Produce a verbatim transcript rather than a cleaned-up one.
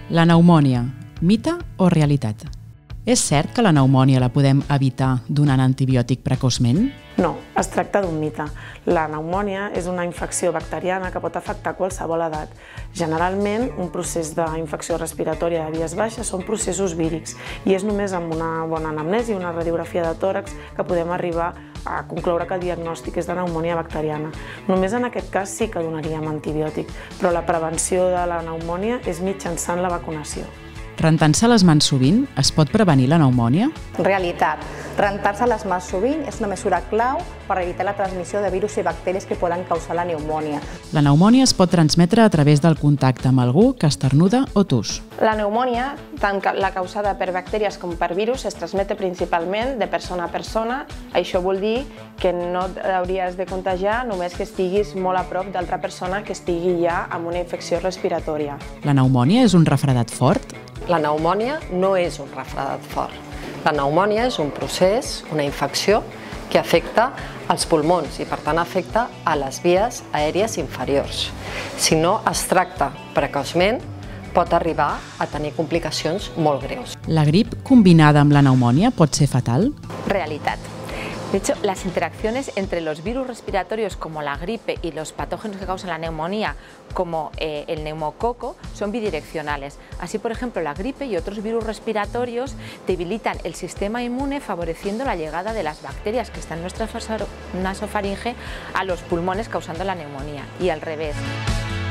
La pneumònia, mite o realitat? És cert que la pneumònia la podem evitar donant antibiòtic precoçment? No, es tracta d'un mite. La pneumònia és una infecció bacteriana que pot afectar qualsevol edat. Generalment, un procés d'infecció respiratòria de vies baixes són processos vírics i és només amb una bona anamnesi i una radiografia de tòrax que podem arribar a concloure que el diagnòstic és de pneumònia bacteriana. Només en aquest cas sí que donaríem antibiòtic, però la prevenció de la pneumònia és mitjançant la vacunació. Rentant-se les mans sovint es pot prevenir la pneumònia? Realitat. Rentar-se les mans sovint és una mesura clau per evitar la transmissió de virus i bacteris que poden causar la pneumònia. La pneumònia es pot transmetre a través del contacte amb algú que esternuda o tus. La pneumònia, tant la causada per bacteris com per virus, es transmet principalment de persona a persona. Això vol dir que no hauries de contagiar només que estiguis molt a prop d'altra persona que estigui ja amb una infecció respiratòria. La pneumònia és un refredat fort? La pneumònia no és un refredat fort. La pneumònia és un procés, una infecció, que afecta els pulmons i per tant afecta a les vies aèries inferiors. Si no es tracta precoçment, pot arribar a tenir complicacions molt greus. La grip combinada amb la pneumònia pot ser fatal? Realidad. De hecho, las interacciones entre los virus respiratorios como la gripe y los patógenos que causan la neumonía, como eh, el neumococo, son bidireccionales. Así, por ejemplo, la gripe y otros virus respiratorios debilitan el sistema inmune, favoreciendo la llegada de las bacterias que están en nuestra nasofaringe a los pulmones, causando la neumonía, y al revés.